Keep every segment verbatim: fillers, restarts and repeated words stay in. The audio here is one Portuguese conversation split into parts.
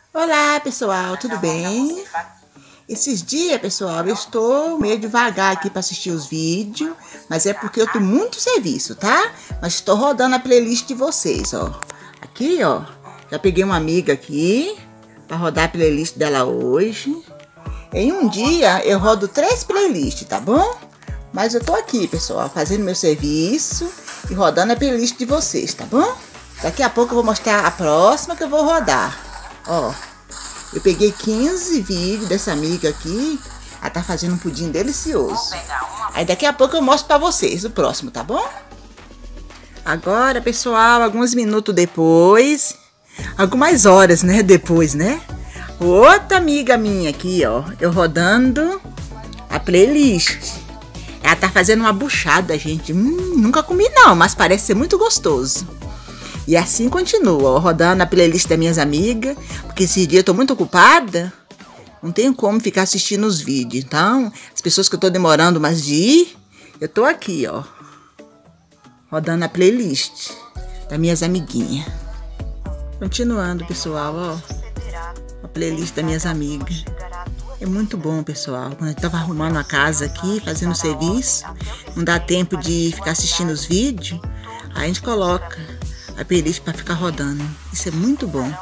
Olá pessoal, tudo bem? Esses dias, pessoal, eu estou meio devagar aqui para assistir os vídeos, mas é porque eu tenho muito serviço, tá? Mas estou rodando a playlist de vocês, ó. Aqui, ó, já peguei uma amiga aqui para rodar a playlist dela hoje. Em um dia eu rodo três playlists, tá bom? Mas eu tô aqui, pessoal, fazendo meu serviço e rodando a playlist de vocês, tá bom? Daqui a pouco eu vou mostrar a próxima que eu vou rodar. Ó, eu peguei quinze vídeos dessa amiga aqui. Ela tá fazendo um pudim delicioso. Aí daqui a pouco eu mostro pra vocês o próximo, tá bom? Agora, pessoal, alguns minutos depois, algumas horas, né, depois, né? Outra amiga minha aqui, ó, eu rodando a playlist. Ela tá fazendo uma buchada, gente. Hum, nunca comi não, mas parece ser muito gostoso. E assim continua, ó, rodando a playlist das minhas amigas, porque esse dia eu tô muito ocupada, não tenho como ficar assistindo os vídeos. Então, as pessoas que eu tô demorando mais de ir, eu tô aqui, ó, rodando a playlist das minhas amiguinhas. Continuando, pessoal, ó, a playlist das minhas amigas. É muito bom, pessoal. Quando eu tava arrumando a casa aqui, fazendo serviço, não dá tempo de ficar assistindo os vídeos, aí a gente coloca a playlist para ficar rodando. Isso é muito bom.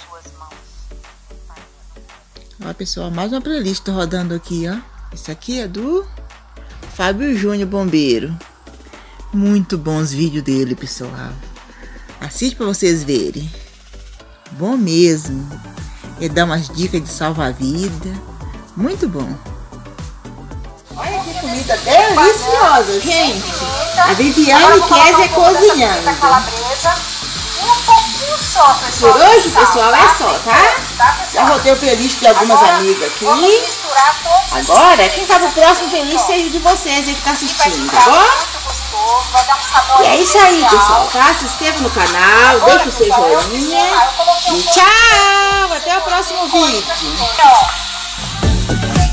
Ó, pessoal, mais uma playlist rodando aqui, ó. Isso aqui é do Fábio Júnior Bombeiro. Muito bons vídeos dele, pessoal. Assiste para vocês verem. Bom mesmo. Ele dá umas dicas de salva-vida. Muito bom. Olha que comida deliciosa, gente. A Viviane Kézia cozinhando. Um pouquinho só, pessoal. Por hoje, pessoal, é só, tá? Já rodei o playlist de algumas Agora, amigas aqui. Vamos misturar todos Agora, quem sabe o próximo playlist seja de vocês aí que tá assistindo, tá bom? muito gostoso, vai dar um sabor E é isso aí, especial. pessoal, tá? Se inscreva no canal, Agora, deixa o seu pessoal, eu joinha. fiz- ah, eu coloquei um E tchau! Até o próximo vídeo. Ó.